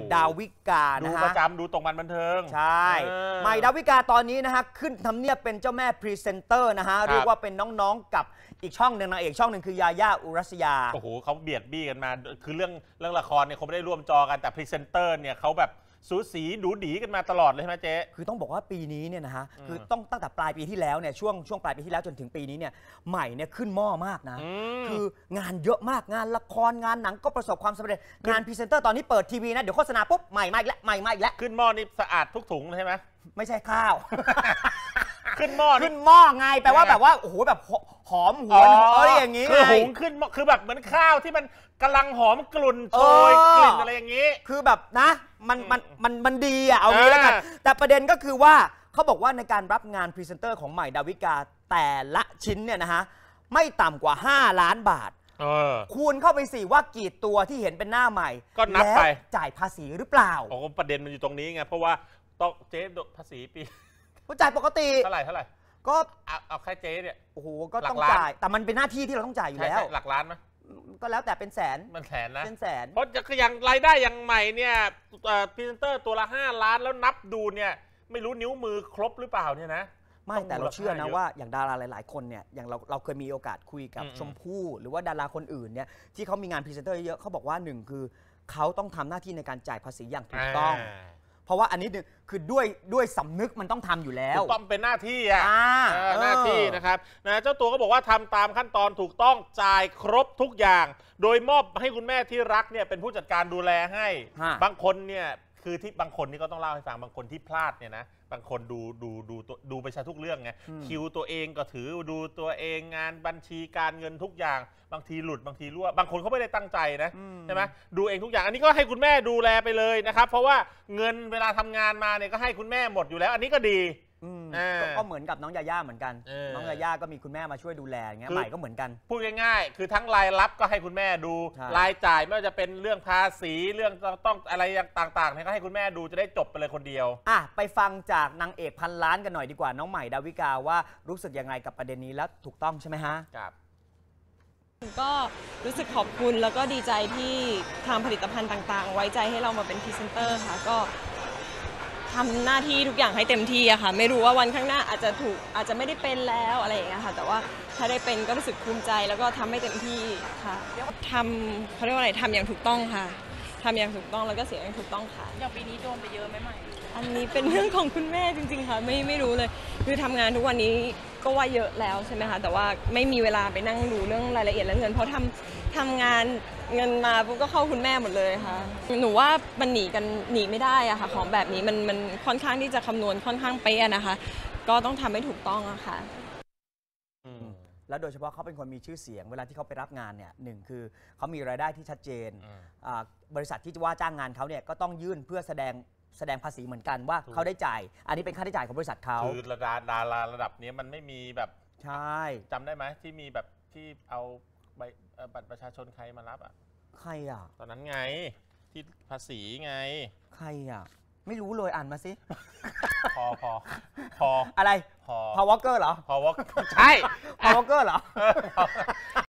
ดาวิกานะฮะดูประจำดูตรงบันเทิงใช่ใหม่ดาวิกาตอนนี้นะฮะขึ้นทำเนียบเป็นเจ้าแม่พรีเซนเตอร์นะฮะเรียกว่าเป็นน้องๆกับอีกช่องหนึ่งนางเอกช่องหนึ่งคือยาย่าอุรัสยาโอ้โหเขาเบียดบี้กันมาคือเรื่องละครเนี่ยเขาไม่ได้ร่วมจอกันแต่พรีเซนเตอร์เนี่ยเขาแบบสูสีดูดีกันมาตลอดเลยใช่ไหมเจ๊คือต้องบอกว่าปีนี้เนี่ยนะฮะคือต้องตั้งแต่ปลายปีที่แล้วเนี่ยช่วงปลายปีที่แล้วจนถึงปีนี้เนี่ยใหม่เนี่ยขึ้นหม้อมากนะคืองานเยอะมากงานละครงานหนังก็ประสบความสำเร็จงานพรีเซนเตอร์ตอนนี้เปิดทีวีนะเดี๋ยวโฆษณาปุ๊บใหม่มาอีกแล้วใหม่มาอีกแล้วขึ้นหม้อนี่สะอาดทุกถุงใช่ไหมไม่ใช่ข้าวขึ้นหม้อไงแปลว่าแบบว่าโอ้โหแบบหอมหวนอะไรอย่างงี้คือหุงขึ้นคือแบบเหมือนข้าวที่มันกำลังหอมกลุ่นโชยกลิ่นอะไรอย่างนี้คือแบบนะมันดีอ่ะเอางี้แล้วกันแต่ประเด็นก็คือว่าเขาบอกว่าในการรับงานพรีเซนเตอร์ของใหม่ดาวิกาแต่ละชิ้นเนี่ยนะฮะไม่ต่ำกว่า5 ล้านบาทคูณเข้าไปสิว่ากี่ตัวที่เห็นเป็นหน้าใหม่ก็นับไปจ่ายภาษีหรือเปล่าโอ้ประเด็นมันอยู่ตรงนี้ไงเพราะว่าต้องเจ๊ภาษีปีจ่ายปกติเท่าไหร่ก็เอาแค่เจ๊เนี่ยโอ้โหก็ต้องจ่ายแต่มันเป็นหน้าที่ที่เราต้องจ่ายอยู่แล้วหลักล้านไหมก็แล้วแต่เป็นแสนมันแสนนะเป็นแสนเพราะอย่างรายได้อย่างใหม่เนี่ยพรีเซนเตอร์ตัวละ5 ล้านแล้วนับดูเนี่ยไม่รู้นิ้วมือครบหรือเปล่าเนี่ยนะไม่แต่เราเชื่อนะว่าอย่างดาราหลายๆคนเนี่ยอย่างเราเคยมีโอกาสคุยกับชมพู่หรือว่าดาราคนอื่นเนี่ยที่เขามีงานพรีเซนเตอร์เยอะเขาบอกว่าหนึ่งคือเขาต้องทำหน้าที่ในการจ่ายภาษีอย่างถูกต้องเพราะว่าอันนี้คือด้วยสำนึกมันต้องทำอยู่แล้วต้องเป็นหน้าที่หน้าที่นะครับนะเจ้าตัวก็บอกว่าทำตามขั้นตอนถูกต้องจ่ายครบทุกอย่างโดยมอบให้คุณแม่ที่รักเนี่ยเป็นผู้จัดการดูแลให้บางคนเนี่ยคือที่บางคนนี่ก็ต้องเล่าให้ฟังบางคนที่พลาดเนี่ยนะบางคนดูไปใช้ทุกเรื่องไงคิวตัวเองก็ถือดูตัวเองงานบัญชีการเงินทุกอย่างบางทีหลุดบางทีรั่วบางคนเขาไม่ได้ตั้งใจนะใช่ไหมดูเองทุกอย่างอันนี้ก็ให้คุณแม่ดูแลไปเลยนะครับเพราะว่าเงินเวลาทำงานมาเนี่ยก็ให้คุณแม่หมดอยู่แล้วอันนี้ก็ดีก็เหมือนกับน้องยาย่าเหมือนกันน้องยาย่าก็มีคุณแม่มาช่วยดูแลอย่างเงี้ยใหม่ก็เหมือนกันพูดง่ายๆคือทั้งรายรับก็ให้คุณแม่ดูรายจ่ายไม่ว่าจะเป็นเรื่องภาษีเรื่องต้องอะไรต่างๆเนี่ยก็ให้คุณแม่ดูจะได้จบไปเลยคนเดียวไปฟังจากนางเอกพันล้านกันหน่อยดีกว่าน้องใหม่ดาวิกาว่ารู้สึกยังไงกับประเด็นนี้แล้วถูกต้องใช่ไหมฮะครับก็รู้สึกขอบคุณแล้วก็ดีใจที่ทางผลิตภัณฑ์ต่างๆไว้ใจให้เรามาเป็นพรีเซนเตอร์ค่ะก็ทำหน้าที่ทุกอย่างให้เต็มที่อะค่ะไม่รู้ว่าวันข้างหน้าอาจจะไม่ได้เป็นแล้วอะไรอย่างเงี้ยค่ะแต่ว่าถ้าได้เป็นก็รู้สึกภูมิใจแล้วก็ทำให้เต็มที่ค่ะเขาเรียกว่าอะไรทำอย่างถูกต้องค่ะทำอย่างถูกต้องแล้วก็เสียอย่างถูกต้องค่ะอย่างปีนี้โดนไปเยอะไหมใหม่อันนี้เป็นเรื่องของคุณแม่จริงๆค่ะไม่รู้เลยคือทำงานทุกวันนี้ก็ว่าเยอะแล้วใช่ไหมคะแต่ว่าไม่มีเวลาไปนั่งดูเรื่องรายละเอียดและเงินเพราะทำงานเงินมาปุ๊บก็เข้าคุณแม่หมดเลยค่ะหนูว่ามันหนีไม่ได้อะค่ะของแบบนี้มันค่อนข้างที่จะคำนวณค่อนข้างเป๊ะนะคะก็ต้องทำให้ถูกต้องอะค่ะแล้วโดยเฉพาะเขาเป็นคนมีชื่อเสียงเวลาที่เขาไปรับงานเนี่ยหนึ่งคือเขามีรายได้ที่ชัดเจนบริษัทที่จะว่าจ้างงานเขาเนี่ยก็ต้องยื่นเพื่อแสดงภาษีเหมือนกันว่าเขาได้จ่ายอันนี้เป็นค่าใช้จ่ายของบริษัทเขาคือดาราระดับนี้มันไม่มีแบบใช่จำได้ไหมที่มีแบบที่เอาบัตรประชาชนใครมารับอ่ะใครอ่ะตอนนั้นไงที่ภาษีไงใครอ่ะไม่รู้เลยอ่านมาสิพออะไรพอวอลเกอร์เหรอพอวอลใช่พอวอลเกอร์เหรอ